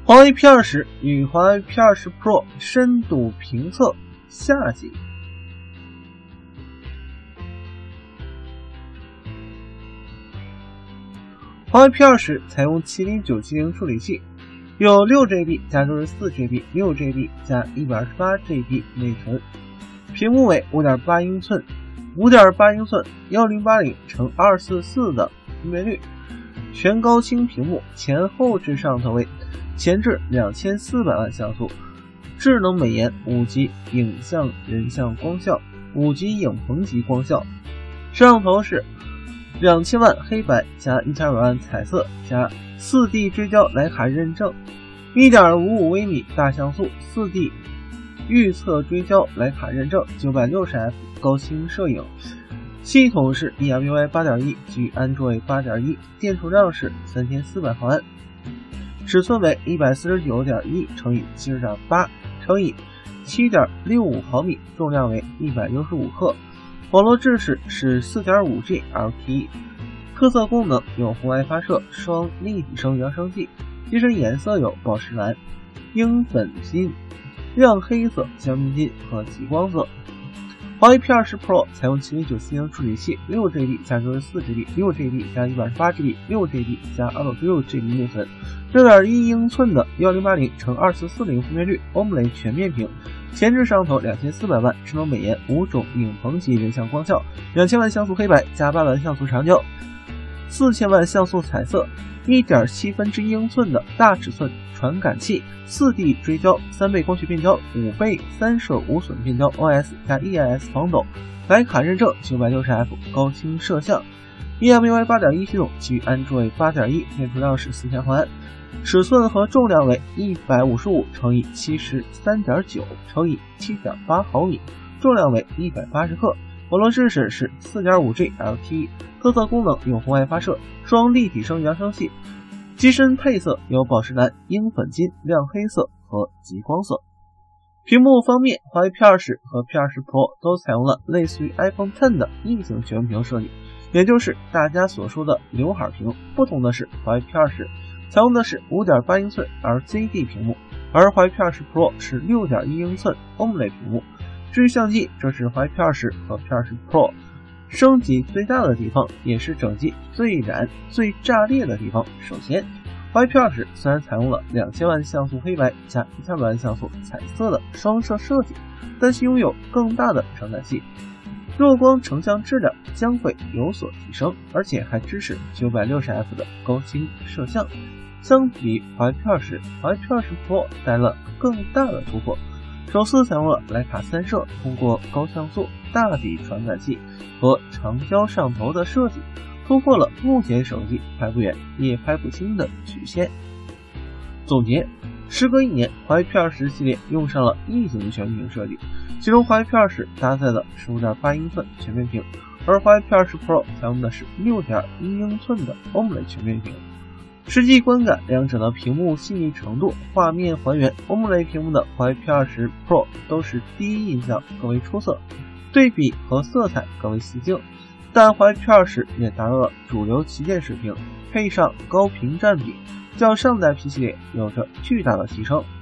华为 P20 与华为 P20 Pro 深度评测下集。华为 P20 采用麒麟970处理器，有 6GB 加 64GB、6GB 加 128GB 内存，屏幕为 5.8 英寸，5.8 英寸 1080×244 的分辨率，全高清屏幕，前后置摄像头为前置2400万像素，智能美颜5级影像人像光效，5级影棚级光效，摄像头是2000万黑白加1200万彩色加 4D 追焦徕卡认证， 1.55 微米大像素 4D 预测追焦徕卡认证， 960F 高清摄影，系统是 eMUI 8.1 基于 Android 8.1， 电储量是3400毫安，尺寸为 149.1 乘以 70.8 乘以 7.65 毫米，重量为165克，网络支持是 4.5G LTE， 特色功能有红外发射、双立体声扬声器，机身颜色有宝石蓝、樱粉金、亮黑色、香槟金和极光色。华为 P20 Pro 采用麒麟970处理器， 6GB 加 64GB、 6GB 加 128GB、 6GB 加 256GB 内存， 6.1 英寸的 1080×2440 分辨率 OLED 全面屏，前置摄像头2400万，智能美颜5种影棚级人像光效，2000万像素黑白加8万像素长焦，4000万像素彩色， 1.7 英寸的大尺寸传感器，4D 追焦，3倍光学变焦，5倍三摄无损变焦 OS 加 EIS 防抖，徕卡认证， 960F 高清摄像， eMUI 8.1 系统基于 Android 8.1， 电池量是4000毫安，尺寸和重量为155乘以 73.9 乘以 7.8 毫米，重量为180克，网络支持是 4.5G LTE， 特色功能有红外发射、双立体声扬声器，机身配色有宝石蓝、樱粉金、亮黑色和极光色。屏幕方面，华为 P20 和 P20 Pro 都采用了类似于 iPhone X 的异形全面屏设计，也就是大家所说的刘海屏。不同的是，华为 P20 采用的是 5.8 英寸 LCD 屏幕，而华为 P20 Pro 是 6.1 英寸 OLED 屏幕。至于相机，这是华为 P20 和 P20 Pro 升级最大的地方，也是整机最燃最炸裂的地方。首先，华为 P20 虽然采用了2000万像素黑白加1200万像素彩色的双摄设计，但是拥有更大的传感器，弱光成像质量将会有所提升，而且还支持 960F 的高清摄像。相比华为 P20， 华为 P20 Pro 带来了更大的突破，首次采用了徕卡3摄，通过高像素、大底传感器和长焦摄像头的设计，突破了目前手机拍不远也拍不清的局限。总结，时隔1年，华为 P20 系列用上了异形全面屏设计，其中华为 P20 搭载的是 5.8 英寸全面屏，而华为 P20 Pro 采用的是 6.1 英寸的 OLED 全面屏。实际观感，两者的屏幕细腻程度、画面还原 OLED 屏幕的华为 P20 Pro 都是第一印象更为出色，对比和色彩更为吸睛，但华为 P20 也达到了主流旗舰水平，配上高屏占比，较上代 P 系列有着巨大的提升。